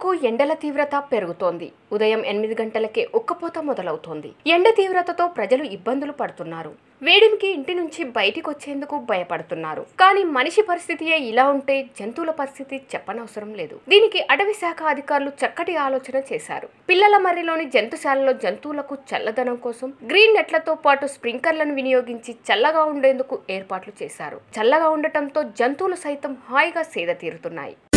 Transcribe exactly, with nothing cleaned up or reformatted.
రోజుకు ఎండల తీవ్రత పెరుగుతోంది. ఉదయం ఎనిమిది గంటలకే ఉక్కపోత మొదలవుతోంది. ఎండ తీవ్రతతో ప్రజలు ఇబ్బందులు పడుతున్నారు. వేడిమికి ఇంటి నుంచి బయటికి వచ్చేందుకు భయపడుతున్నారు. కానీ మనిషి పరిస్థితియే ఇలా ఉంటే జంతువుల పరిస్థితి చెప్పనవసరం లేదు. దీనికి అటవీ శాఖ అధికారులు చక్కటి ఆలోచన చేశారు. పిల్లల మర్రిలోని జంతుశాలలో జంతువులకు చల్లదనం కోసం గ్రీన్ నెట్లతో పాటు స్ప్రింకర్లను వినియోగించి చల్లగా ఉండేందుకు ఏర్పాట్లు చేశారు. చల్లగా ఉండటంతో జంతువులు సైతం హాయిగా సేద తీరుతున్నాయి.